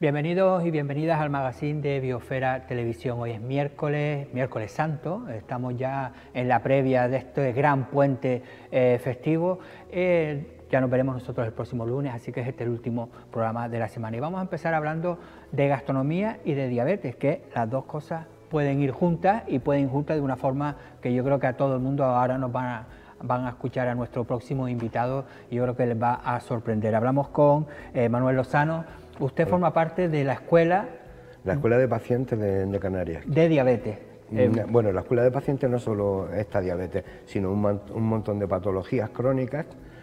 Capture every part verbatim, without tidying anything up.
Bienvenidos y bienvenidas al magazine de Biosfera Televisión. Hoy es miércoles, miércoles santo, estamos ya en la previa de este gran puente eh, festivo. Eh, ya nos veremos nosotros el próximo lunes, así que es este el último programa de la semana. Y vamos a empezar hablando de gastronomía y de diabetes, que las dos cosas pueden ir juntas y pueden ir juntas de una forma que yo creo que a todo el mundo ahora nos van a... van a escuchar a nuestro próximo invitado y yo creo que les va a sorprender. Hablamos con eh, Manuel Lozano. Usted forma parte de la escuela... La escuela de pacientes de, de Canarias. De diabetes. Eh, bueno, la escuela de pacientes no solo esta diabetes, sino un, un montón de patologías crónicas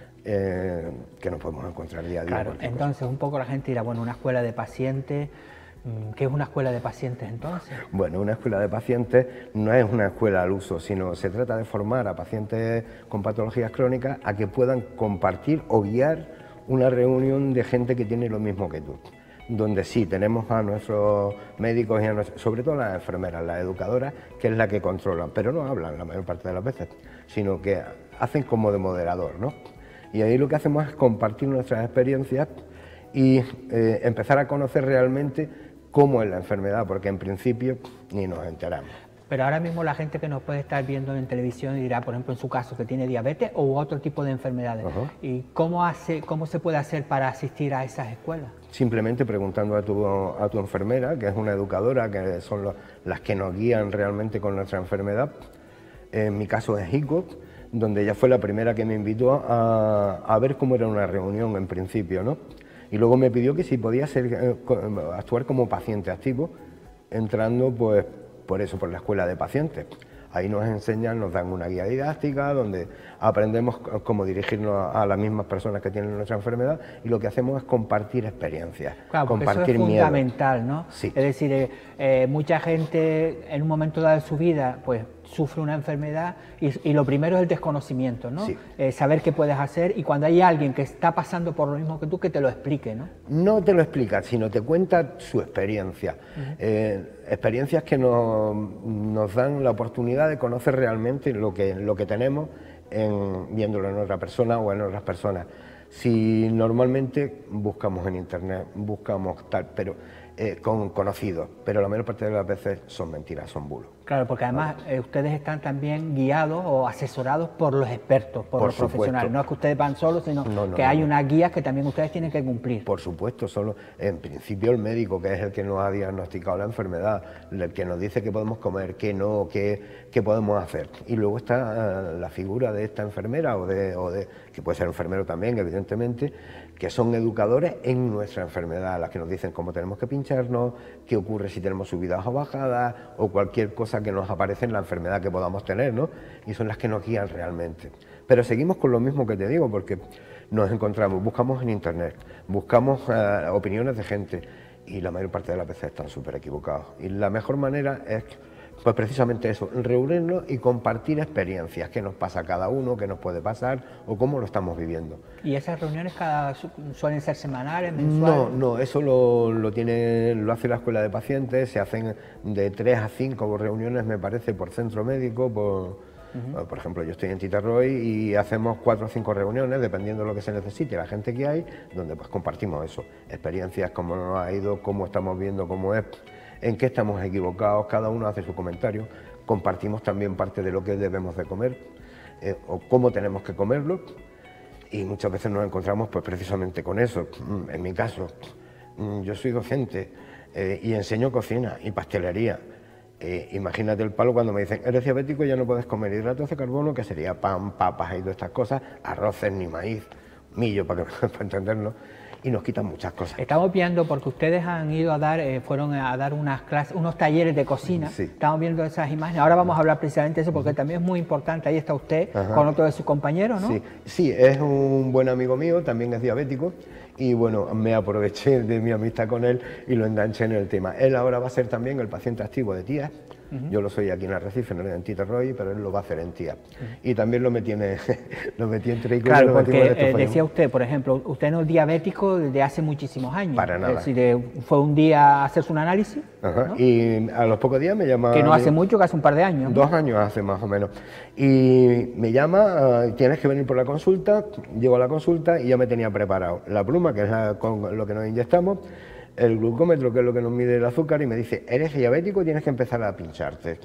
eh, que nos podemos encontrar día a día. Claro, entonces cosa. Un poco la gente dirá, bueno, una escuela de pacientes... ¿Qué es una escuela de pacientes entonces? Bueno, una escuela de pacientes no es una escuela al uso, sino se trata de formar a pacientes con patologías crónicas a que puedan compartir o guiar una reunión de gente que tiene lo mismo que tú. Donde sí tenemos a nuestros médicos y a nuestros, sobre todo a las enfermeras, las educadoras, que es la que controlan, pero no hablan la mayor parte de las veces, sino que hacen como de moderador, ¿no? Y ahí lo que hacemos es compartir nuestras experiencias y eh, empezar a conocer realmente cómo es la enfermedad, porque en principio ni nos enteramos. Pero ahora mismo la gente que nos puede estar viendo en televisión dirá, por ejemplo, en su caso, que tiene diabetes o otro tipo de enfermedades. Uh-huh. ¿Y cómo, hace, cómo se puede hacer para asistir a esas escuelas? Simplemente preguntando a tu, a tu enfermera, que es una educadora, que son los, las que nos guían realmente con nuestra enfermedad. En mi caso es ICO, donde ella fue la primera que me invitó a, a ver cómo era una reunión en principio, ¿no? Y luego me pidió que si podía ser, eh, actuar como paciente activo, entrando pues por eso, por la escuela de pacientes. Ahí nos enseñan, nos dan una guía didáctica donde aprendemos cómo dirigirnos a las mismas personas que tienen nuestra enfermedad y lo que hacemos es compartir experiencias, claro, compartir eso es miedo. Fundamental, ¿no? Sí. Es decir, eh, eh, mucha gente en un momento dado de su vida pues sufre una enfermedad y, y lo primero es el desconocimiento, ¿no? Sí. Eh, saber qué puedes hacer y cuando hay alguien que está pasando por lo mismo que tú, que te lo explique, ¿no? No te lo explica, sino te cuenta su experiencia. Uh-huh. eh, experiencias que nos, nos dan la oportunidad de conocer realmente lo que, lo que tenemos en, viéndolo en otra persona o en otras personas. Si normalmente buscamos en internet, buscamos tal, pero eh, con conocidos, pero la mayor parte de las veces son mentiras, son bulos. Claro, porque además eh, ustedes están también guiados o asesorados por los expertos, por, por los supuesto. profesionales. No es que ustedes van solos, sino no, no, que no, hay no. unas guías que también ustedes tienen que cumplir. Por supuesto, solo en principio el médico, que es el que nos ha diagnosticado la enfermedad, el que nos dice qué podemos comer, qué no, qué, qué podemos hacer. Y luego está uh, la figura de esta enfermera, o de, o de que puede ser enfermero también, evidentemente, que son educadores en nuestra enfermedad, las que nos dicen cómo tenemos que pincharnos, qué ocurre si tenemos subidas o bajadas, o cualquier cosa que nos aparece en la enfermedad que podamos tener, ¿no? Y son las que nos guían realmente. Pero seguimos con lo mismo que te digo, porque nos encontramos, buscamos en internet, buscamos uh, opiniones de gente, y la mayor parte de las veces están súper equivocados. Y la mejor manera es, pues precisamente eso, reunirnos y compartir experiencias, qué nos pasa a cada uno, qué nos puede pasar o cómo lo estamos viviendo. ¿Y esas reuniones cada, suelen ser semanales, mensuales? No, no, eso lo, lo, tiene, lo hace la escuela de pacientes, se hacen de tres a cinco reuniones, me parece, por centro médico, por... Uh-huh. Por ejemplo, yo estoy en Titarroy y hacemos cuatro o cinco reuniones, dependiendo de lo que se necesite, la gente que hay, donde pues compartimos eso, experiencias, cómo nos ha ido, cómo estamos viendo, cómo es, en qué estamos equivocados, cada uno hace su comentario, compartimos también parte de lo que debemos de comer, eh, o cómo tenemos que comerlo, y muchas veces nos encontramos pues precisamente con eso. En mi caso, yo soy docente eh, y enseño cocina y pastelería. Eh, imagínate el palo cuando me dicen, eres diabético y ya no puedes comer hidratos de carbono, que sería pan, papas y todas estas cosas, arroces ni maíz, millo, para, que, para entenderlo, y nos quitan muchas cosas. Estamos viendo, porque ustedes han ido a dar, eh, fueron a dar unas clases, unos talleres de cocina, sí. Estamos viendo esas imágenes, ahora vamos a hablar precisamente de eso, porque también es muy importante, ahí está usted, ajá, con otro de sus compañeros, ¿no? Sí, sí, es un buen amigo mío, también es diabético, y bueno, me aproveché de mi amistad con él y lo enganché en el tema. Él ahora va a ser también el paciente activo de Tías. Uh-huh. Yo lo soy aquí en Arrecife, en Titarroy, pero él lo va a hacer en Tías. Uh-huh. Y también lo metí, en, lo metí entre ellos. Claro, porque eh, decía usted, por ejemplo, usted no es diabético desde hace muchísimos años. Para nada. Es decir, fue un día a hacerse un análisis. Ajá. ¿No? Y a los pocos días me llama... Que no hace mucho, que hace un par de años. Dos ¿no? años hace más o menos. Y me llama, uh, tienes que venir por la consulta, llego a la consulta y ya me tenía preparado la pluma, que es la, con lo que nos inyectamos, el glucómetro, que es lo que nos mide el azúcar, y me dice, eres diabético, tienes que empezar a pincharte.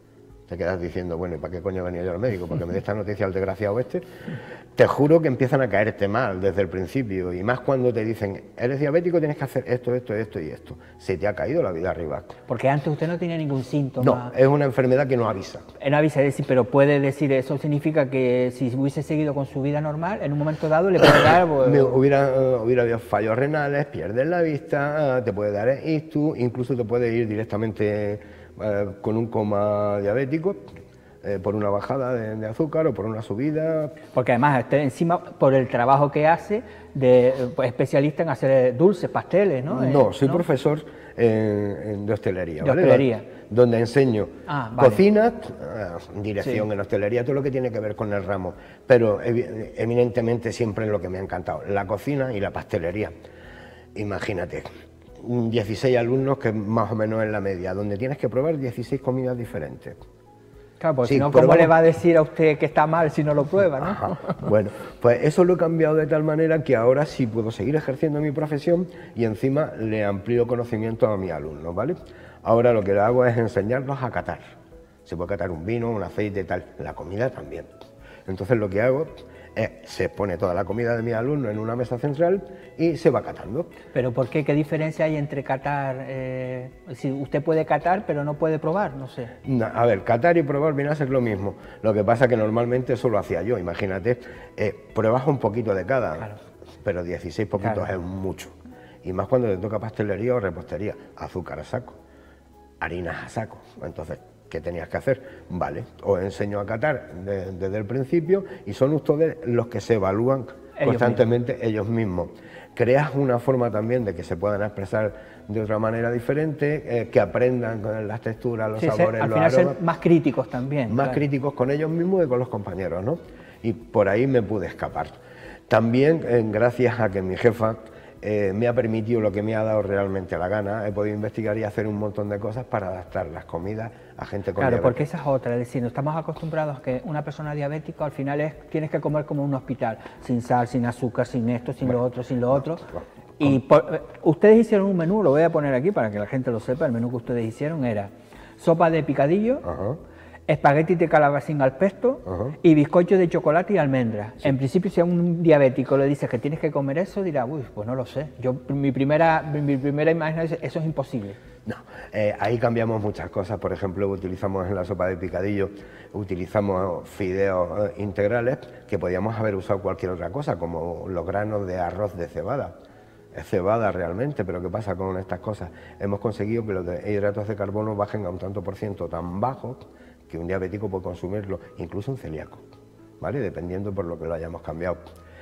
Te quedas diciendo, bueno, ¿y para qué coño venía yo al médico? Porque me dé esta noticia al desgraciado este. Te juro que empiezan a caerte mal desde el principio, y más cuando te dicen, eres diabético, tienes que hacer esto, esto, esto y esto. Se te ha caído la vida arriba. Porque antes usted no tenía ningún síntoma. No, es una enfermedad que no avisa. No avisa, es decir, pero puede decir, eso significa que si hubiese seguido con su vida normal, en un momento dado le puede dar... Pues... Me hubiera, uh, hubiera habido fallos renales, pierdes la vista, uh, te puede dar ictus, incluso te puede ir directamente... Eh, con un coma diabético, eh, por una bajada de, de azúcar o por una subida. Porque además, usted encima, por el trabajo que hace, de pues, especialista en hacer dulces, pasteles, ¿no? No, eh, soy ¿no? profesor en, en de hostelería, de ¿vale? hostelería. Donde enseño ah, vale. cocina, eh, dirección sí. en hostelería, todo lo que tiene que ver con el ramo, pero eminentemente siempre en lo que me ha encantado, la cocina y la pastelería. Imagínate. dieciséis alumnos, que más o menos es la media, donde tienes que probar dieciséis comidas diferentes. Claro, porque sí, si no, ¿cómo le va a decir a usted que está mal si no lo prueba, no? Ajá. Bueno, pues eso lo he cambiado de tal manera que ahora sí puedo seguir ejerciendo mi profesión y encima le amplío conocimiento a mis alumnos, ¿vale? Ahora lo que le hago es enseñarlos a catar. Se puede catar un vino, un aceite, tal, la comida también. Entonces lo que hago... Eh, se pone toda la comida de mis alumnos en una mesa central y se va catando. ¿Pero por qué? ¿Qué diferencia hay entre catar? Eh, si usted puede catar, pero no puede probar, no sé. No, a ver, catar y probar viene a ser lo mismo. Lo que pasa es que normalmente eso lo hacía yo, imagínate, eh, pruebas un poquito de cada, claro. pero dieciséis poquitos claro. es mucho. Y más cuando te toca pastelería o repostería, azúcar a saco, harinas a saco, entonces... ¿qué tenías que hacer? Vale, os enseño a catar de, desde el principio y son ustedes los que se evalúan ellos constantemente mismos. ellos mismos. Creas una forma también de que se puedan expresar de otra manera diferente, eh, que aprendan con las texturas, los sí, sabores, al los final aromas. Ser más críticos también. Más claro. críticos con ellos mismos y con los compañeros, ¿no? Y por ahí me pude escapar. También, eh, gracias a que mi jefa Eh, me ha permitido lo que me ha dado realmente la gana, he podido investigar y hacer un montón de cosas para adaptar las comidas a gente con claro, diabetes. Porque esa es otra, es decir, estamos acostumbrados a que una persona diabética al final es, tienes que comer como en un hospital, sin sal, sin azúcar, sin esto, sin bueno, lo otro, sin lo otro. Bueno, y por, ustedes hicieron un menú, lo voy a poner aquí para que la gente lo sepa, el menú que ustedes hicieron era sopa de picadillo, uh-huh. espaguetis de calabacín al pesto uh-huh. y bizcochos de chocolate y almendras. Sí. En principio, si a un diabético le dices que tienes que comer eso, dirá, uy, pues no lo sé. Yo, mi primera, mi primera imagen es, eso es imposible. No, eh, ahí cambiamos muchas cosas. Por ejemplo, utilizamos en la sopa de picadillo, utilizamos fideos eh, integrales, que podíamos haber usado cualquier otra cosa, como los granos de arroz de cebada. Es cebada realmente, pero ¿qué pasa con estas cosas? Hemos conseguido que los hidratos de carbono bajen a un tanto por ciento tan bajo que un diabético puede consumirlo, incluso un celíaco, ¿vale? Dependiendo por lo que lo hayamos cambiado.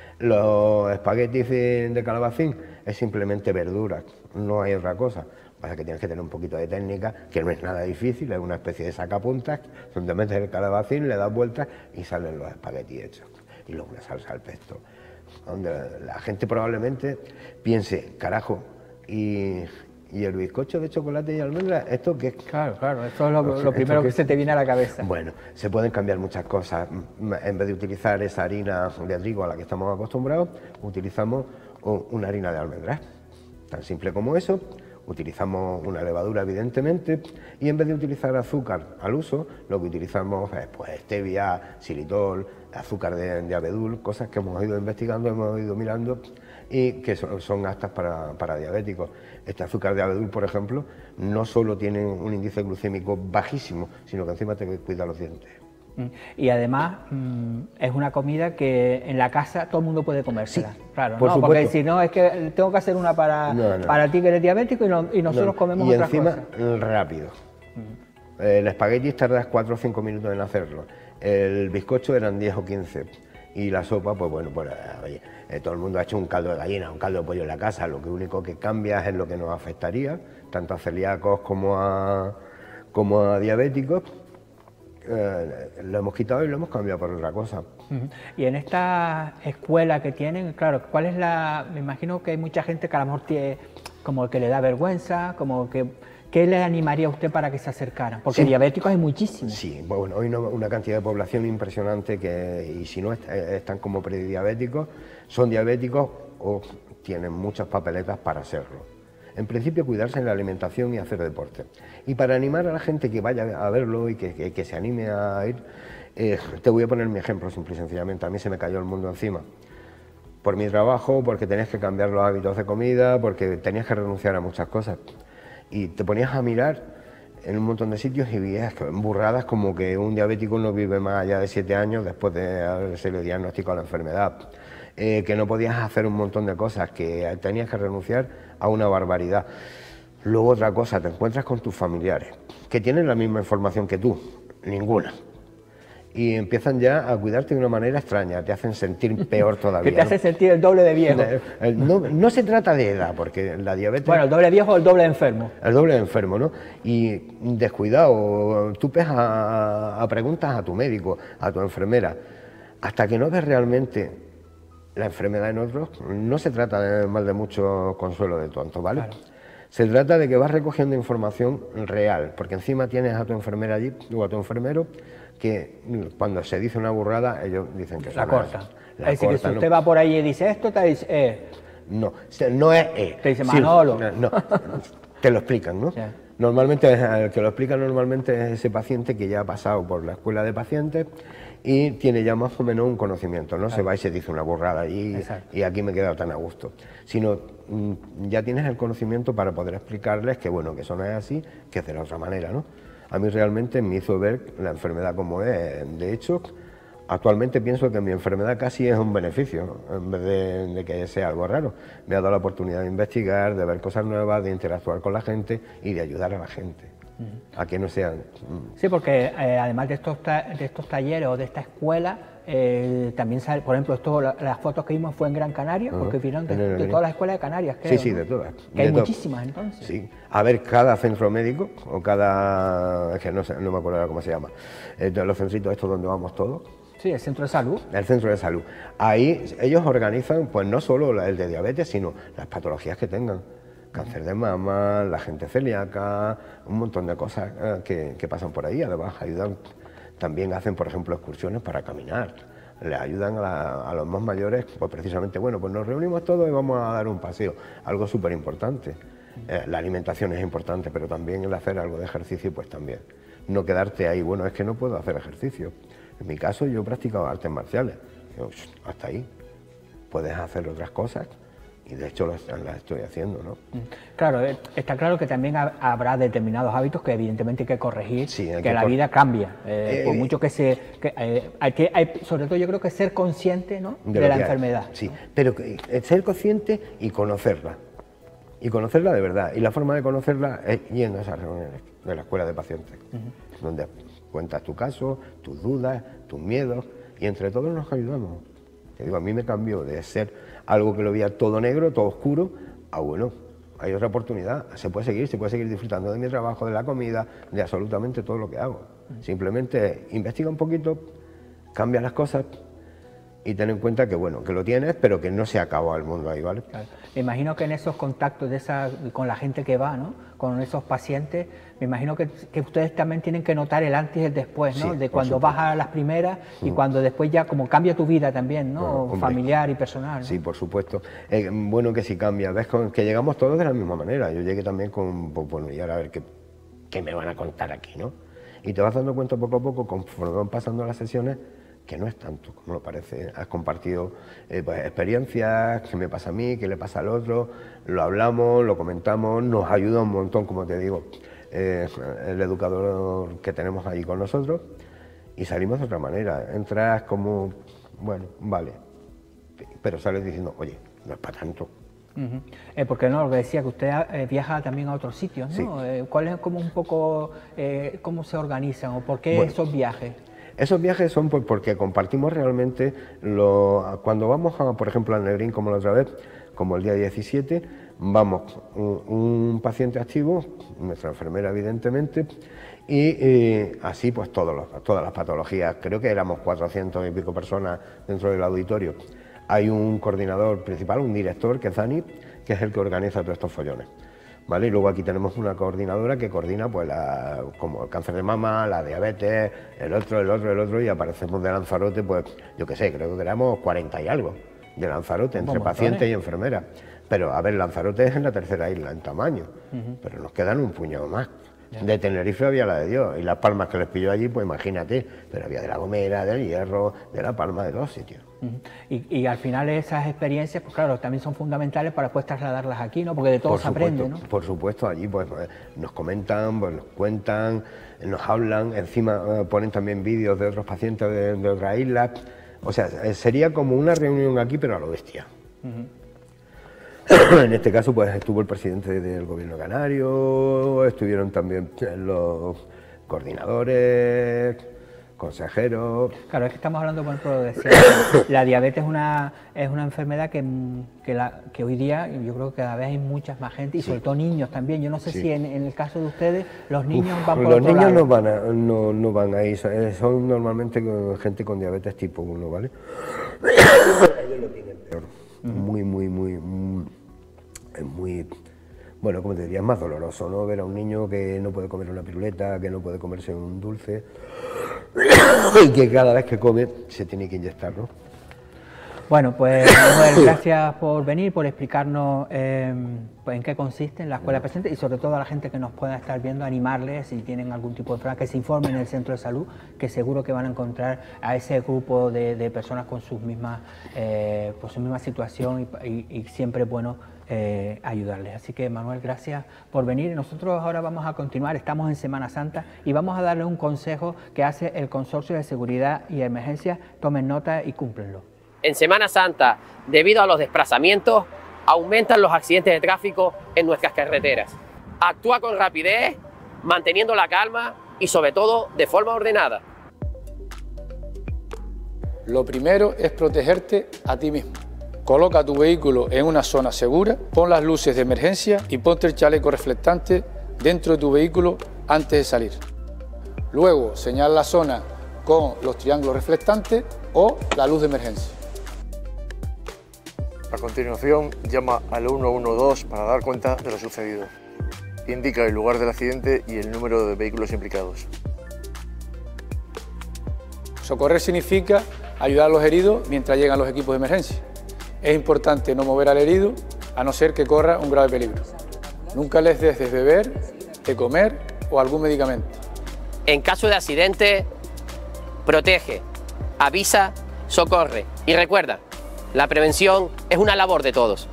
Los espaguetis de, de calabacín es simplemente verduras, no hay otra cosa. Pasa que tienes que tener un poquito de técnica, que no es nada difícil, es una especie de sacapuntas, donde metes el calabacín, le das vueltas y salen los espaguetis hechos. Y luego una salsa al pesto, donde la gente probablemente piense, carajo, y... ¿y el bizcocho de chocolate y almendras? ¿Esto qué es? Claro, claro, esto es lo, lo primero que se te viene a la cabeza. Bueno, se pueden cambiar muchas cosas. En vez de utilizar esa harina de trigo a la que estamos acostumbrados, utilizamos una harina de almendras. Tan simple como eso. Utilizamos una levadura, evidentemente, y en vez de utilizar azúcar al uso, lo que utilizamos es pues, stevia, xilitol, azúcar de, de abedul, cosas que hemos ido investigando, hemos ido mirando y que son, son aptas para, para diabéticos. Este azúcar de abedul, por ejemplo, no solo tiene un índice glucémico bajísimo, sino que encima te cuida los dientes. Y además mmm, es una comida que en la casa todo el mundo puede comérsela. Sí, claro, por ¿no? supuesto. Porque si no es que tengo que hacer una para, no, no. para ti que eres diabético y, no, y nosotros no. comemos y otras encima, cosas. rápido. Mm. El espagueti tardas cuatro o cinco minutos en hacerlo. El bizcocho eran diez o quince. Y la sopa, pues bueno, pues oye, eh, todo el mundo ha hecho un caldo de gallina, un caldo de pollo en la casa. Lo que único que cambia es lo que nos afectaría, tanto a celíacos como a, como a diabéticos. Eh, lo hemos quitado y lo hemos cambiado por otra cosa. Uh-huh. Y en esta escuela que tienen, claro, ¿cuál es la...? Me imagino que hay mucha gente que a lo mejor tiene, como que le da vergüenza, como que... ¿Qué le animaría a usted para que se acercaran? Porque sí. diabéticos hay muchísimos. Sí, bueno, hay una, una cantidad de población impresionante que, y si no est están como prediabéticos, son diabéticos o tienen muchas papeletas para serlo. En principio, cuidarse en la alimentación y hacer deporte. Y para animar a la gente que vaya a verlo y que, que, que se anime a ir, eh, te voy a poner mi ejemplo, simple y sencillamente. A mí se me cayó el mundo encima. Por mi trabajo, porque tenías que cambiar los hábitos de comida, porque tenías que renunciar a muchas cosas. Y te ponías a mirar en un montón de sitios y veías burradas como que un diabético no vive más allá de siete años después de haberse le diagnosticado la enfermedad. Eh, que no podías hacer un montón de cosas, que tenías que renunciar a una barbaridad. Luego otra cosa, te encuentras con tus familiares, que tienen la misma información que tú, ninguna. Y empiezan ya a cuidarte de una manera extraña, te hacen sentir peor todavía. Que te hace sentir el doble de viejo. No, no se trata de edad, porque la diabetes... Bueno, el doble viejo o el doble enfermo. El doble enfermo, ¿no? Y descuidado, tú ves a, a preguntas a tu médico, a tu enfermera, hasta que no ves realmente la enfermedad en otros, no se trata de más de mucho consuelo de tonto, ¿vale? Claro. Se trata de que vas recogiendo información real, porque encima tienes a tu enfermera allí, o a tu enfermero, que cuando se dice una burrada, ellos dicen que la cortan. La es decir, corta, que si ¿no? usted va por ahí y dice esto, te dice, eh. No, no es eh. Te dice Manolo. Sí, no, no, te lo explican, ¿no? Sí. Normalmente, el que lo explica normalmente es ese paciente que ya ha pasado por la escuela de pacientes y tiene ya más o menos un conocimiento, no claro. Se va y se dice una burrada allí y aquí me he quedado tan a gusto, sino mm, ya tienes el conocimiento para poder explicarles que bueno, que eso no es así, que es de la otra manera, ¿no? A mí realmente me hizo ver la enfermedad como es. De hecho, actualmente pienso que mi enfermedad casi es un beneficio, en vez de, de que sea algo raro. Me ha dado la oportunidad de investigar, de ver cosas nuevas, de interactuar con la gente y de ayudar a la gente. A que no sean... Sí, porque eh, además de estos, de estos talleres o de esta escuela, eh, también sale, por ejemplo, esto, la, las fotos que vimos fue en Gran Canaria, uh-huh. porque vinieron de, de todas las escuelas de Canarias, creo, Sí, sí, ¿no? de todas. Que hay de muchísimas, to entonces. Sí. A ver, cada centro médico, o cada... es que no sé, no me acuerdo cómo se llama, eh, los centritos estos donde vamos todos. Sí, el centro de salud. El centro de salud. Ahí ellos organizan, pues no solo el de diabetes, sino las patologías que tengan. Cáncer de mama, la gente celíaca, un montón de cosas eh, que, que pasan por ahí. Además, ayudan, también hacen, por ejemplo, excursiones para caminar. Les ayudan a, la, a los más mayores, pues precisamente, bueno, pues nos reunimos todos y vamos a dar un paseo. Algo súper importante. Eh, la alimentación es importante, pero también el hacer algo de ejercicio, pues también. No quedarte ahí, bueno, es que no puedo hacer ejercicio. En mi caso, yo he practicado artes marciales. Yo, hasta ahí. Puedes hacer otras cosas. Y de hecho las, las estoy haciendo, ¿no? Claro, está claro que también habrá determinados hábitos que evidentemente hay que corregir, sí, hay que, que la cor vida cambia. Eh, eh, por mucho que se... Que, eh, hay que hay, sobre todo yo creo que ser consciente, ¿no?, de, de la enfermedad. Hay. Sí, pero que, ser consciente y conocerla. Y conocerla de verdad. Y la forma de conocerla es yendo a esas reuniones de la escuela de pacientes, uh-huh. donde cuentas tu caso, tus dudas, tus miedos, y entre todos nos ayudamos. Te digo, a mí me cambió de ser algo que lo veía todo negro, todo oscuro, a bueno, hay otra oportunidad, se puede seguir, se puede seguir disfrutando de mi trabajo, de la comida, de absolutamente todo lo que hago. Simplemente investiga un poquito, cambia las cosas y ten en cuenta que bueno, que lo tienes, pero que no se acabó el mundo ahí, ¿vale? Claro. Me imagino que en esos contactos de esa, con la gente que va, ¿no?, con esos pacientes, me imagino que, que ustedes también tienen que notar el antes y el después, ¿no? Sí, de cuando vas a las primeras y mm. cuando después ya como cambia tu vida también, ¿no? Bueno, familiar y personal, ¿no? Sí, por supuesto. Eh, bueno, que sí cambia. Ves con, que llegamos todos de la misma manera. Yo llegué también con, pues, bueno, y ahora a ver qué, qué me van a contar aquí, ¿no? Y te vas dando cuenta poco a poco, conforme van pasando las sesiones, que no es tanto como lo parece. Has compartido eh, pues, experiencias, qué me pasa a mí, qué le pasa al otro, lo hablamos, lo comentamos, nos ayuda un montón, como te digo, eh, el educador que tenemos ahí con nosotros, y salimos de otra manera. Entras como, bueno, vale, pero sales diciendo, oye, no es para tanto. Uh-huh. eh, porque no, lo que decía, que usted eh, viaja también a otros sitios, ¿no? Sí. Eh, ¿Cuál es como un poco, eh, cómo se organizan o por qué bueno, esos viajes? Esos viajes son por, porque compartimos realmente, lo, cuando vamos, a, por ejemplo, al Negrín, como la otra vez, como el día diecisiete, vamos un, un paciente activo, nuestra enfermera evidentemente, y eh, así pues todos los, todas las patologías. Creo que éramos cuatrocientos y pico personas dentro del auditorio. Hay un coordinador principal, un director, que es Dani, que es el que organiza todos estos follones. ¿Vale? Y luego aquí tenemos una coordinadora que coordina pues la, como el cáncer de mama, la diabetes, el otro, el otro, el otro, y aparecemos de Lanzarote, pues yo qué sé, creo que éramos cuarenta y algo de Lanzarote, entre pacientes y enfermeras. Pero, a ver, Lanzarote es en la tercera isla en tamaño, uh-huh. pero nos quedan un puñado más. Yeah. De Tenerife había la de Dios, y Las Palmas que les pilló allí, pues imagínate, pero había de La Gomera, del Hierro, de La Palma, de los sitios. Uh-huh. y, y al final esas experiencias, pues claro, también son fundamentales para después trasladarlas aquí, ¿no? Porque de todo se aprende, ¿no? Por supuesto, allí pues nos comentan, pues nos cuentan, nos hablan, encima eh, ponen también vídeos de otros pacientes de, de otras islas, o sea, sería como una reunión aquí, pero a lo bestia. Uh-huh. En este caso pues estuvo el presidente del gobierno canario, estuvieron también los coordinadores, consejeros. Claro, es que estamos hablando, por ejemplo, de la diabetes es una, es una enfermedad que, que, la, que hoy día yo creo que cada vez hay muchas más gente y sí. sobre todo niños también. Yo no sé sí. si en, en el caso de ustedes los niños Uf, van por Los otro niños lado. no van, a, no, no van ahí, son, son normalmente gente con diabetes tipo uno, ¿vale? Ellos lo tienen peor, uh-huh. muy, muy, muy, muy, es muy... Bueno, como te diría, es más doloroso, ¿no? Ver a un niño que no puede comer una piruleta, que no puede comerse un dulce y que cada vez que come se tiene que inyectar, ¿no? Bueno, pues Manuel, gracias por venir, por explicarnos eh, pues, en qué consiste en la Escuela Presente y sobre todo a la gente que nos pueda estar viendo, animarles si tienen algún tipo de enfermedad, que se informen en el centro de salud, que seguro que van a encontrar a ese grupo de, de personas con sus mismas, eh, pues, su misma situación y, y, y siempre es bueno Eh, ayudarles. Así que Manuel, gracias por venir. Nosotros ahora vamos a continuar, estamos en Semana Santa y vamos a darle un consejo que hace el Consorcio de Seguridad y Emergencias. Tomen nota y cúmplenlo. En Semana Santa, debido a los desplazamientos, aumentan los accidentes de tráfico en nuestras carreteras. Actúa con rapidez, manteniendo la calma y sobre todo de forma ordenada. Lo primero es protegerte a ti mismo. Coloca tu vehículo en una zona segura, pon las luces de emergencia y ponte el chaleco reflectante dentro de tu vehículo antes de salir. Luego, señala la zona con los triángulos reflectantes o la luz de emergencia. A continuación, llama al uno uno dos para dar cuenta de lo sucedido. Indica el lugar del accidente y el número de vehículos implicados. Socorrer significa ayudar a los heridos mientras llegan los equipos de emergencia. Es importante no mover al herido, a no ser que corra un grave peligro. Nunca les des de beber, de comer o algún medicamento. En caso de accidente, protege, avisa, socorre. Y recuerda, la prevención es una labor de todos.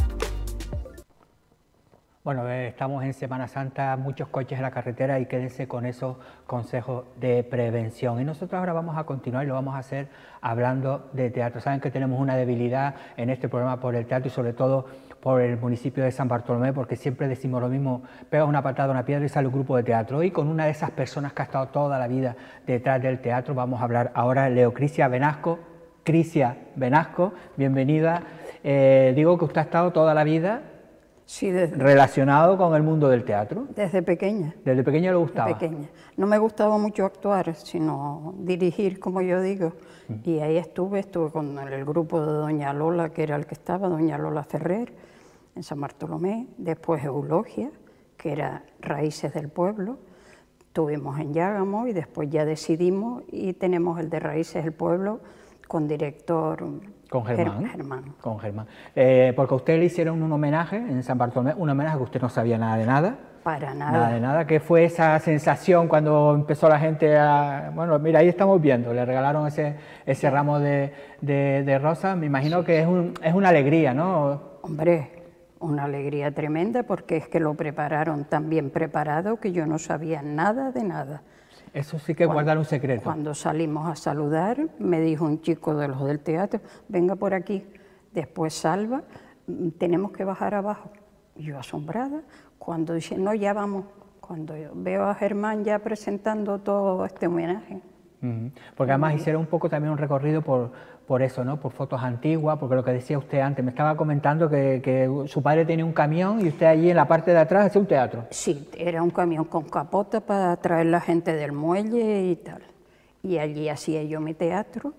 Bueno, eh, estamos en Semana Santa, muchos coches en la carretera y quédense con esos consejos de prevención. Y nosotros ahora vamos a continuar y lo vamos a hacer hablando de teatro. Saben que tenemos una debilidad en este programa por el teatro y sobre todo por el municipio de San Bartolomé, porque siempre decimos lo mismo, pega una patada a una piedra y sale un grupo de teatro. Y con una de esas personas que ha estado toda la vida detrás del teatro vamos a hablar ahora, Leocrisia Benasco. Crisia Benasco, bienvenida. Eh, digo que usted ha estado toda la vida Sí, desde, relacionado con el mundo del teatro. Desde pequeña. ¿Desde pequeña le gustaba? Desde pequeña. No me gustaba mucho actuar, sino dirigir, como yo digo. Mm. Y ahí estuve, estuve con el grupo de doña Lola, que era el que estaba, doña Lola Ferrer, en San Bartolomé. Después Eulogia, que era Raíces del Pueblo. Estuvimos en Llagamo y después ya decidimos y tenemos el de Raíces del Pueblo con director... Con Germán. Germán. Con Germán. Eh, porque a usted le hicieron un homenaje en San Bartolomé, un homenaje que usted no sabía nada de nada. Para nada. Nada de nada. ¿Qué fue esa sensación cuando empezó la gente a... Bueno, mira, ahí estamos viendo, le regalaron ese, ese ramo de, de, de rosas. Me imagino sí. que es, un, es una alegría, ¿no? Hombre, una alegría tremenda porque es que lo prepararon tan bien preparado que yo no sabía nada de nada. Eso sí que es guardar un secreto. Cuando salimos a saludar, me dijo un chico de los del teatro, venga por aquí. Después Salva, tenemos que bajar abajo. Yo asombrada, cuando dice, no, ya vamos. Cuando yo veo a Germán ya presentando todo este homenaje. Uh-huh. Porque además hicieron un poco también un recorrido por, por eso, ¿no? Por fotos antiguas, porque lo que decía usted antes, me estaba comentando que, que su padre tenía un camión y usted allí en la parte de atrás hacía un teatro. Sí, era un camión con capota para traer la gente del muelle y tal. Y allí hacía yo mi teatro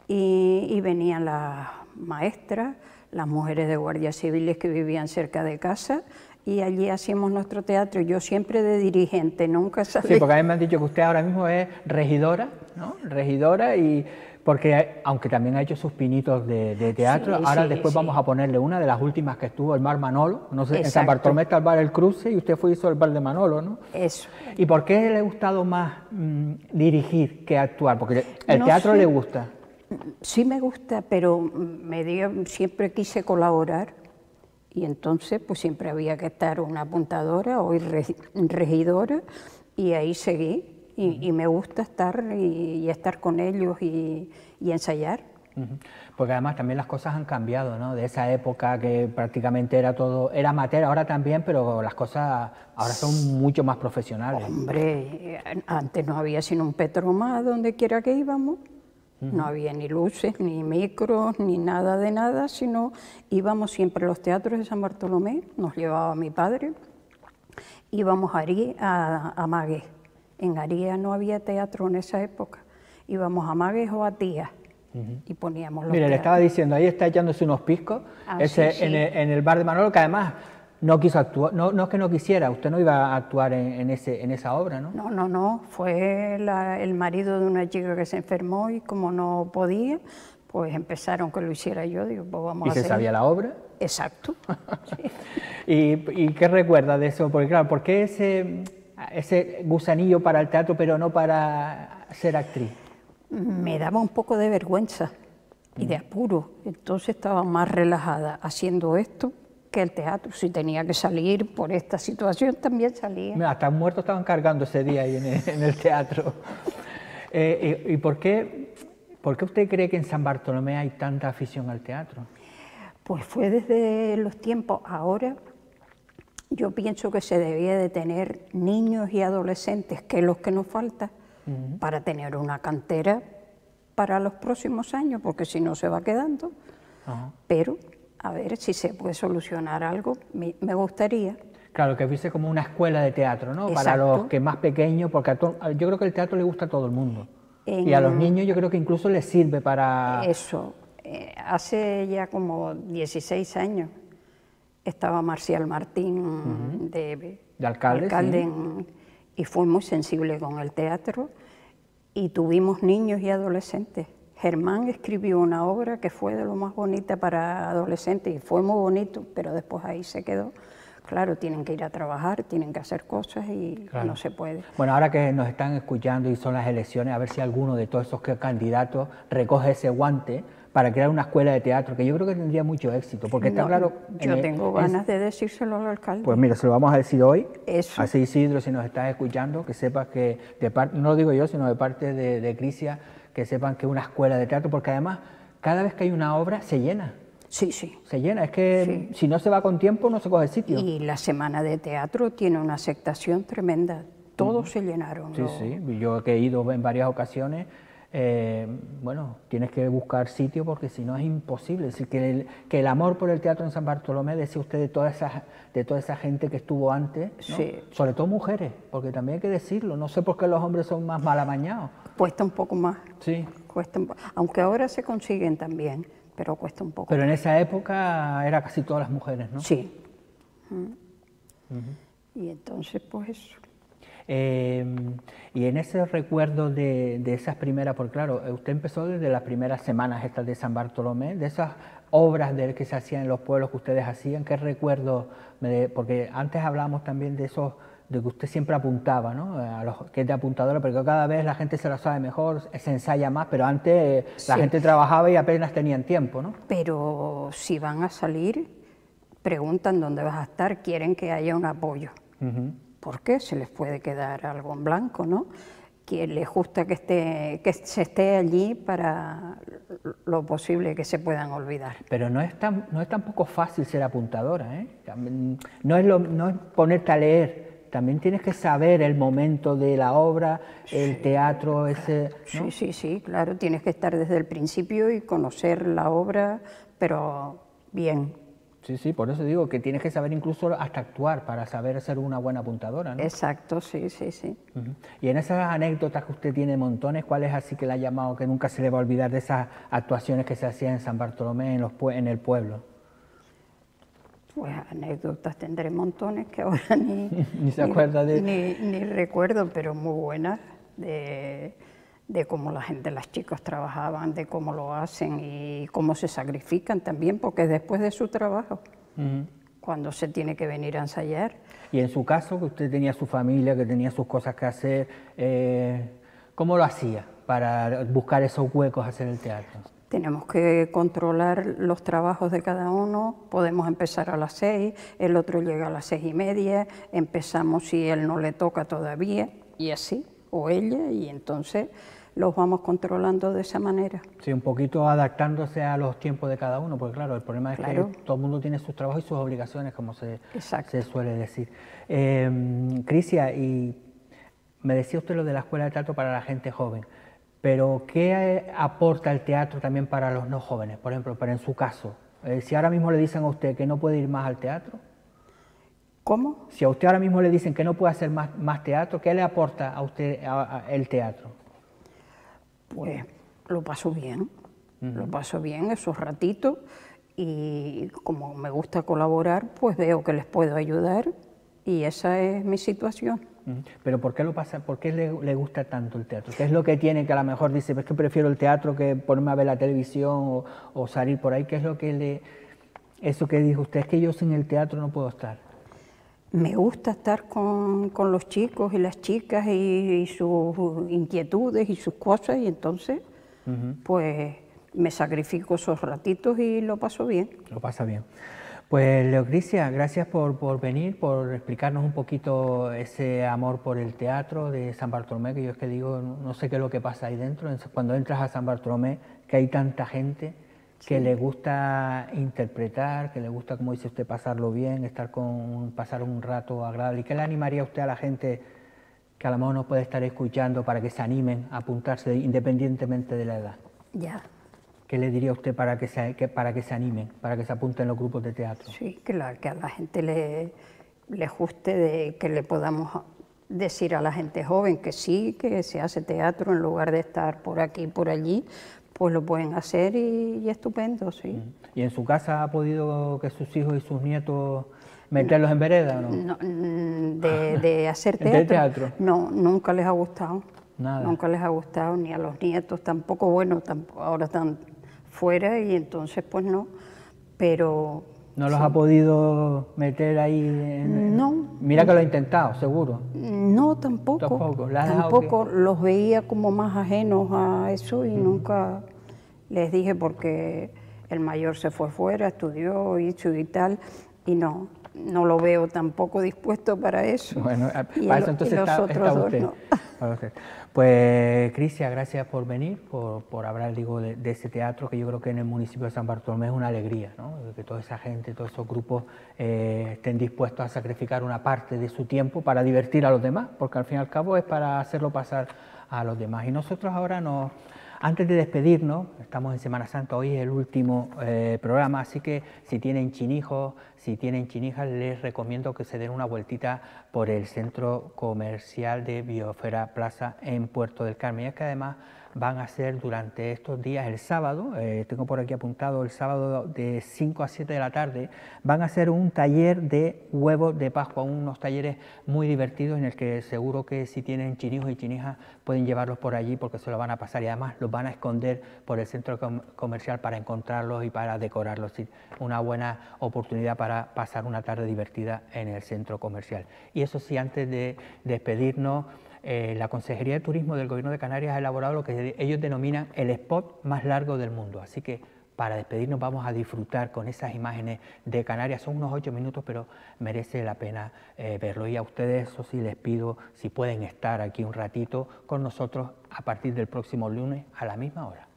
y, y venían las maestras, las mujeres de guardias civiles que vivían cerca de casa y allí hacíamos nuestro teatro, yo siempre de dirigente, nunca sabía. Sí, porque a mí me han dicho que usted ahora mismo es regidora, ¿no? Regidora y... Porque aunque también ha hecho sus pinitos de, de teatro, Sí, ahora sí, después sí. vamos a ponerle una de las últimas que estuvo, el Bar Manolo. No sé, en San Exacto. Bartolomé está el Bar El Cruce y usted fue y hizo el Bar de Manolo, ¿no? Eso. ¿Y por qué le ha gustado más mm, dirigir que actuar? Porque el No teatro sé. le gusta. Sí me gusta, pero me dio, siempre quise colaborar y entonces pues siempre había que estar una apuntadora o ir re- regidora y ahí seguí y, y me gusta estar y, y estar con ellos y, y ensayar. Ujú. Porque además también las cosas han cambiado, ¿no? De esa época que prácticamente era todo, era amateur, ahora también, pero las cosas ahora son mucho más profesionales. Hombre, antes no había sino un Petromás donde quiera que íbamos. No había ni luces, ni micros, ni nada de nada, sino íbamos siempre a los teatros de San Bartolomé, nos llevaba mi padre, íbamos a Arí, a, a Magues. En Aría no había teatro en esa época, íbamos a Magues o a Tía y poníamos los Mire, le teatros. estaba diciendo, ahí está echándose unos piscos, Ah, ese, sí, sí. En, el, en el Bar de Manolo, que además no quiso actuar, no, no es que no quisiera, usted no iba a actuar en, en, ese, en esa obra, ¿no? No, no, no, fue la- el marido de una chica que se enfermó y como no podía, pues empezaron que lo hiciera yo, digo, pues vamos ¿Y a se hacer. sabía la obra? Exacto. Sí. ¿Y, y qué recuerda de eso? Porque claro, ¿por qué ese, ese gusanillo para el teatro pero no para ser actriz? Me daba un poco de vergüenza y de apuro, entonces estaba más relajada haciendo esto que el teatro. Si tenía que salir por esta situación, también salía. Mira, hasta un muerto estaban cargando ese día ahí en el, en el teatro. Eh, y, ¿Y por qué, por qué usted cree que en San Bartolomé hay tanta afición al teatro? Pues fue desde los tiempos. Ahora yo pienso que se debía de tener niños y adolescentes, que es lo que nos falta, uh-huh. para tener una cantera para los próximos años, porque si no se va quedando. Uh-huh. Pero a ver si se puede solucionar algo, me, me gustaría. Claro, que hubiese como una escuela de teatro, ¿no? Exacto. Para los que más pequeños, porque a to, yo creo que el teatro le gusta a todo el mundo. En, y a los niños yo creo que incluso les sirve para... Eso. Eh, hace ya como dieciséis años estaba Marcial Martín uh-huh. de, de alcalde, alcalde sí. en, y fue muy sensible con el teatro y tuvimos niños y adolescentes. Germán escribió una obra que fue de lo más bonita para adolescentes y fue muy bonito, pero después ahí se quedó. Claro, tienen que ir a trabajar, tienen que hacer cosas y claro. no se puede. Bueno, ahora que nos están escuchando y son las elecciones, a ver si alguno de todos esos candidatos recoge ese guante para crear una escuela de teatro, que yo creo que tendría mucho éxito, porque está no, claro... Yo el, tengo ganas es, de decírselo al alcalde. Pues mira, se lo vamos a decir hoy. Eso. Así, Isidro, si nos estás escuchando, que sepas que, de parte, no lo digo yo, sino de parte de, de Crisia, que sepan que es una escuela de teatro, porque además, cada vez que hay una obra, se llena. Sí, sí. Se llena, es que sí. si no se va con tiempo, no se coge sitio. Y la semana de teatro tiene una aceptación tremenda. Todos uh-huh. se llenaron. Sí, ¿no? sí. Yo que he ido en varias ocasiones, eh, bueno, tienes que buscar sitio porque si no es imposible. Es decir, que el, que el amor por el teatro en San Bartolomé, decía usted, de toda esa, de toda esa gente que estuvo antes, ¿no? Sí. Sobre todo mujeres, porque también hay que decirlo. No sé por qué los hombres son más malamañados. Cuesta un poco más. Sí. Cuesta un po- aunque ahora se consiguen también, pero cuesta un poco. Pero en esa época era casi todas las mujeres, ¿no? Sí. Uh-huh. Uh-huh. Y entonces, pues eso. Eh, y en ese recuerdo de, de esas primeras, porque claro, usted empezó desde las primeras semanas estas de San Bartolomé, de esas obras de que se hacían en los pueblos que ustedes hacían, ¿qué recuerdo? Me, porque antes hablábamos también de esos, de que usted siempre apuntaba, ¿no? A los que es de apuntadora, porque cada vez la gente se lo sabe mejor, se ensaya más, pero antes sí. la gente trabajaba y apenas tenían tiempo, ¿no? Pero si van a salir, preguntan dónde vas a estar, quieren que haya un apoyo. Uh-huh. ¿Por qué? Se les puede quedar algo en blanco, ¿no? Que les gusta que, esté, que se esté allí para lo posible que se puedan olvidar. Pero no es tan, no es tampoco fácil ser apuntadora, ¿eh? No es, lo, no es ponerte a leer, también tienes que saber el momento de la obra, sí, el teatro, ese... ¿no? Sí, sí, sí, claro, tienes que estar desde el principio y conocer la obra, pero bien. Sí, sí, por eso digo que tienes que saber incluso hasta actuar para saber ser una buena apuntadora, ¿no? Exacto, sí, sí, sí. Uh-huh. Y en esas anécdotas que usted tiene montones, ¿cuál es así que le ha llamado que nunca se le va a olvidar de esas actuaciones que se hacían en San Bartolomé, en, los, en el pueblo? Pues anécdotas tendré montones que ahora ni, ni se acuerda de... Ni, ni recuerdo, pero muy buenas, de, de cómo la gente, las chicas trabajaban, de cómo lo hacen y cómo se sacrifican también, porque es después de su trabajo, uh-huh. cuando se tiene que venir a ensayar. Y en su caso, que usted tenía su familia, que tenía sus cosas que hacer, eh, ¿cómo lo hacía para buscar esos huecos a hacer el teatro? Tenemos que controlar los trabajos de cada uno, podemos empezar a las seis, el otro llega a las seis y media, empezamos si él no le toca todavía, y así, o ella, y entonces los vamos controlando de esa manera. Sí, un poquito adaptándose a los tiempos de cada uno, porque claro, el problema es claro. que todo el mundo tiene sus trabajos y sus obligaciones, como se, se suele decir. Eh, Crisia, y me decía usted lo de la escuela de teatro para la gente joven, pero ¿qué aporta el teatro también para los no jóvenes? Por ejemplo, pero en su caso, eh, si ahora mismo le dicen a usted que no puede ir más al teatro. ¿Cómo? Si a usted ahora mismo le dicen que no puede hacer más, más teatro, ¿qué le aporta a usted a, a el teatro? Pues lo paso bien, uh-huh. lo paso bien esos ratitos y como me gusta colaborar, pues veo que les puedo ayudar y esa es mi situación. Pero ¿por qué lo pasa? ¿Por qué le, le gusta tanto el teatro? ¿Qué es lo que tiene que a lo mejor dice, es que prefiero el teatro que ponerme a ver la televisión o, o salir por ahí? ¿Qué es lo que le... eso que dijo usted, es que yo sin el teatro no puedo estar? Me gusta estar con, con los chicos y las chicas y, y sus inquietudes y sus cosas y entonces uh-huh. pues me sacrifico esos ratitos y lo paso bien. Lo pasa bien. Pues Leocrisia, gracias por, por venir, por explicarnos un poquito ese amor por el teatro de San Bartolomé, que yo es que digo, no sé qué es lo que pasa ahí dentro, cuando entras a San Bartolomé, que hay tanta gente que sí. le gusta interpretar, que le gusta, como dice usted, pasarlo bien, estar con, pasar un rato agradable. ¿Y qué le animaría a usted a la gente que a lo mejor nos puede estar escuchando para que se animen a apuntarse independientemente de la edad? Ya. ¿Qué le diría usted para que se, que, para que se animen, para que se apunten en los grupos de teatro? Sí, que, la, que a la gente le, le guste, de, que le podamos decir a la gente joven que sí, que se hace teatro en lugar de estar por aquí y por allí, pues lo pueden hacer y, y estupendo, sí. ¿Y en su casa ha podido que sus hijos y sus nietos meterlos en vereda o no? no de, de hacer teatro, ¿De teatro? No, nunca les ha gustado. Nada. Nunca les ha gustado, ni a los nietos tampoco, bueno, tampoco, ahora están fuera y entonces pues no, pero... ¿No los sí. ha podido meter ahí? En... No. Mira que lo ha intentado, seguro. No, tampoco. Tampoco, tampoco los veía como más ajenos a eso y mm. nunca les dije porque el mayor se fue fuera, estudió, hizo y tal, y no, no lo veo tampoco dispuesto para eso. Bueno, para y eso entonces y los está, otros está dos, usted. No. Para usted. Pues, Crisia, gracias por venir, por, por hablar, digo, de, de ese teatro que yo creo que en el municipio de San Bartolomé es una alegría, ¿no? Que toda esa gente, todos esos grupos eh, estén dispuestos a sacrificar una parte de su tiempo para divertir a los demás, porque al fin y al cabo es para hacerlo pasar a los demás. Y nosotros ahora nos... Antes de despedirnos, estamos en Semana Santa, hoy es el último eh, programa, así que si tienen chinijos, si tienen chinijas, les recomiendo que se den una vueltita por el centro comercial de Biosfera Plaza en Puerto del Carmen. Y es que además van a hacer durante estos días, el sábado, eh, tengo por aquí apuntado, el sábado de cinco a siete de la tarde, van a hacer un taller de huevos de Pascua, unos talleres muy divertidos en el que seguro que si tienen chinijos y chinijas pueden llevarlos por allí porque se lo van a pasar y además los van a esconder por el centro com comercial para encontrarlos y para decorarlos. Sí, una buena oportunidad para pasar una tarde divertida en el centro comercial. Y eso sí, antes de despedirnos, Eh, la Consejería de Turismo del Gobierno de Canarias ha elaborado lo que ellos denominan el spot más largo del mundo. Así que para despedirnos vamos a disfrutar con esas imágenes de Canarias. Son unos ocho minutos, pero merece la pena eh, verlo. Y a ustedes, eso sí, les pido si pueden estar aquí un ratito con nosotros a partir del próximo lunes a la misma hora.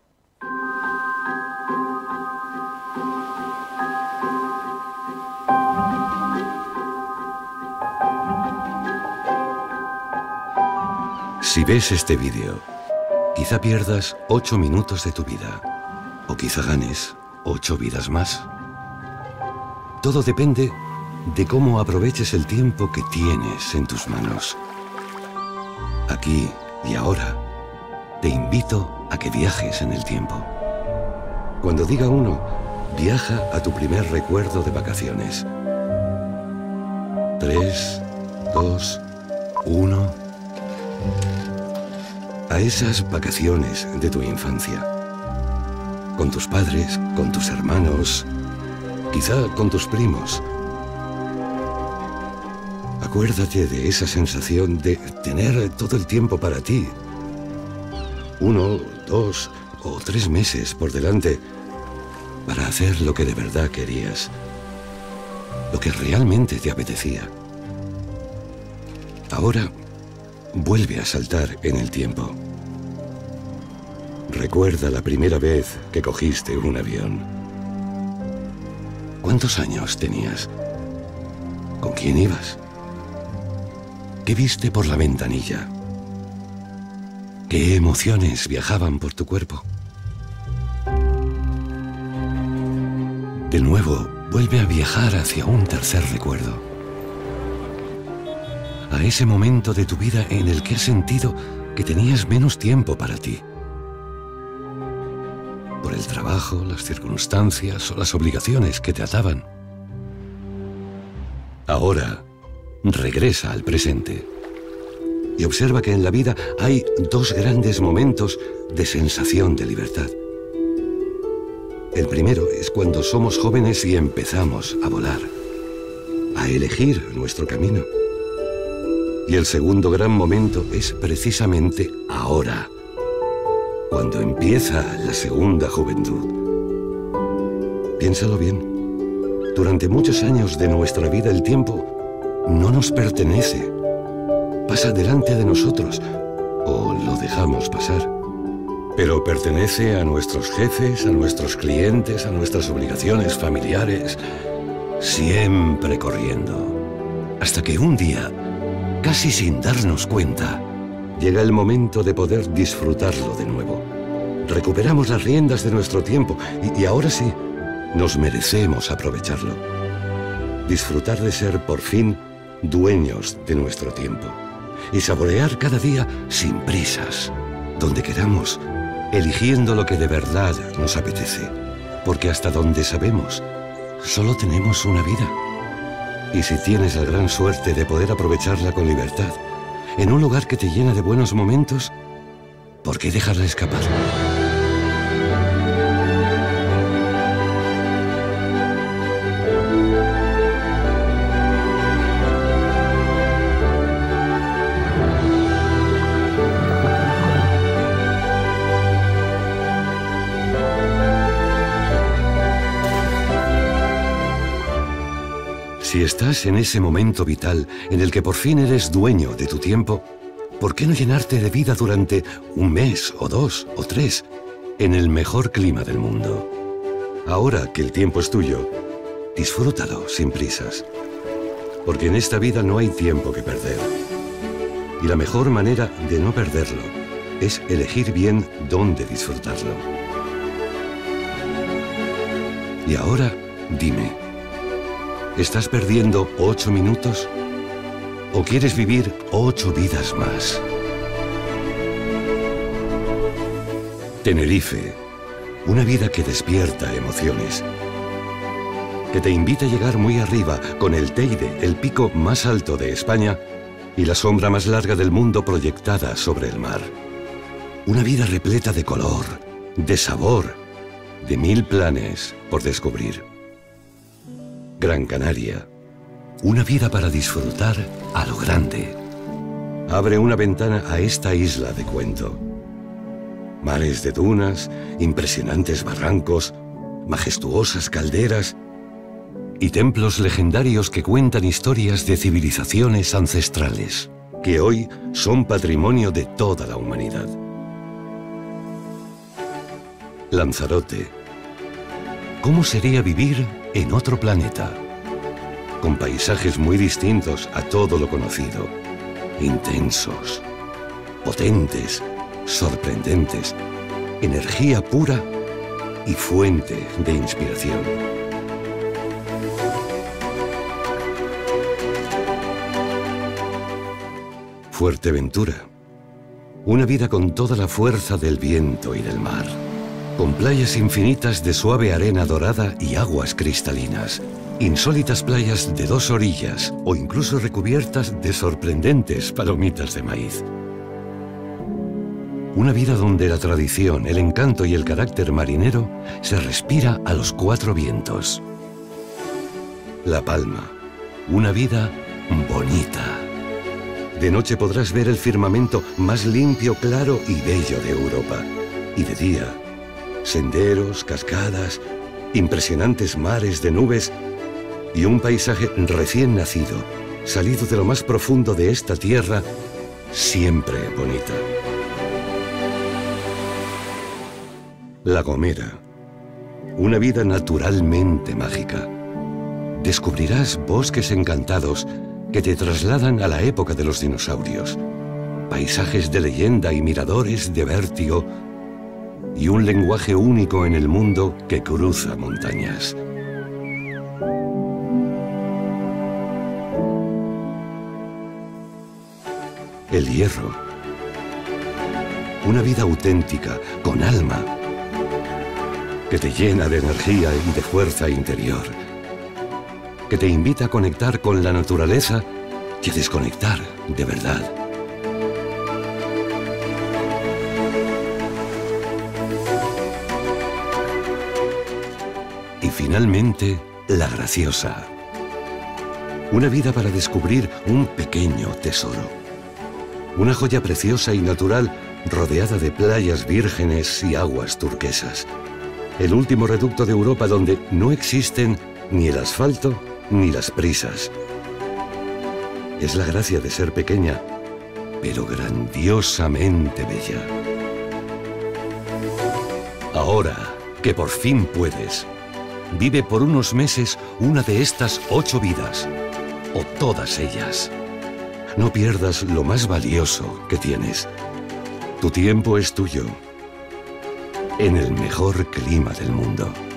Si ves este vídeo, quizá pierdas ocho minutos de tu vida, o quizá ganes ocho vidas más. Todo depende de cómo aproveches el tiempo que tienes en tus manos. Aquí y ahora, te invito a que viajes en el tiempo. Cuando diga uno, viaja a tu primer recuerdo de vacaciones. Tres, dos, uno... a esas vacaciones de tu infancia. Con tus padres, con tus hermanos, quizá con tus primos. Acuérdate de esa sensación de tener todo el tiempo para ti. Uno, dos o tres meses por delante para hacer lo que de verdad querías, lo que realmente te apetecía. Ahora vuelve a saltar en el tiempo. Recuerda la primera vez que cogiste un avión. ¿Cuántos años tenías? ¿Con quién ibas? ¿Qué viste por la ventanilla? ¿Qué emociones viajaban por tu cuerpo? De nuevo, vuelve a viajar hacia un tercer recuerdo. A ese momento de tu vida en el que has sentido que tenías menos tiempo para ti. Por el trabajo, las circunstancias o las obligaciones que te ataban. Ahora, regresa al presente y observa que en la vida hay dos grandes momentos de sensación de libertad. El primero es cuando somos jóvenes y empezamos a volar, a elegir nuestro camino. Y el segundo gran momento es precisamente ahora, cuando empieza la segunda juventud. Piénsalo bien. Durante muchos años de nuestra vida el tiempo no nos pertenece. Pasa delante de nosotros o lo dejamos pasar. Pero pertenece a nuestros jefes, a nuestros clientes, a nuestras obligaciones familiares, siempre corriendo. Hasta que un día, casi sin darnos cuenta, llega el momento de poder disfrutarlo de nuevo. Recuperamos las riendas de nuestro tiempo y, y ahora sí, nos merecemos aprovecharlo. Disfrutar de ser, por fin, dueños de nuestro tiempo. Y saborear cada día sin prisas, donde queramos, eligiendo lo que de verdad nos apetece. Porque hasta donde sabemos, solo tenemos una vida. Y si tienes la gran suerte de poder aprovecharla con libertad, en un lugar que te llena de buenos momentos, ¿por qué dejarla escapar? Si estás en ese momento vital en el que por fin eres dueño de tu tiempo, ¿por qué no llenarte de vida durante un mes o dos o tres en el mejor clima del mundo? Ahora que el tiempo es tuyo, disfrútalo sin prisas, porque en esta vida no hay tiempo que perder. Y la mejor manera de no perderlo es elegir bien dónde disfrutarlo. Y ahora, dime, ¿estás perdiendo ocho minutos? ¿O quieres vivir ocho vidas más? Tenerife, una vida que despierta emociones, que te invita a llegar muy arriba con el Teide, el pico más alto de España y la sombra más larga del mundo proyectada sobre el mar. Una vida repleta de color, de sabor, de mil planes por descubrir. Gran Canaria, una vida para disfrutar a lo grande. Abre una ventana a esta isla de cuento. Mares de dunas, impresionantes barrancos, majestuosas calderas y templos legendarios que cuentan historias de civilizaciones ancestrales, que hoy son patrimonio de toda la humanidad. Lanzarote. ¿Cómo sería vivir en otro planeta? Con paisajes muy distintos a todo lo conocido, intensos, potentes, sorprendentes, energía pura y fuente de inspiración. Fuerteventura, una vida con toda la fuerza del viento y del mar, con playas infinitas de suave arena dorada y aguas cristalinas, insólitas playas de dos orillas o incluso recubiertas de sorprendentes palomitas de maíz. Una vida donde la tradición, el encanto y el carácter marinero se respira a los cuatro vientos. La Palma, una vida bonita. De noche podrás ver el firmamento más limpio, claro y bello de Europa. Y de día, senderos, cascadas, impresionantes mares de nubes y un paisaje recién nacido, salido de lo más profundo de esta tierra, siempre bonita. La Gomera, una vida naturalmente mágica. Descubrirás bosques encantados que te trasladan a la época de los dinosaurios, paisajes de leyenda y miradores de vértigo, y un lenguaje único en el mundo que cruza montañas. El Hierro, una vida auténtica, con alma, que te llena de energía y de fuerza interior, que te invita a conectar con la naturaleza y a desconectar de verdad. Y finalmente, La Graciosa, una vida para descubrir un pequeño tesoro, una joya preciosa y natural rodeada de playas vírgenes y aguas turquesas. El último reducto de Europa donde no existen ni el asfalto ni las prisas. Es la gracia de ser pequeña, pero grandiosamente bella. Ahora que por fin puedes, vive por unos meses una de estas ocho vidas, o todas ellas. No pierdas lo más valioso que tienes. Tu tiempo es tuyo, en el mejor clima del mundo.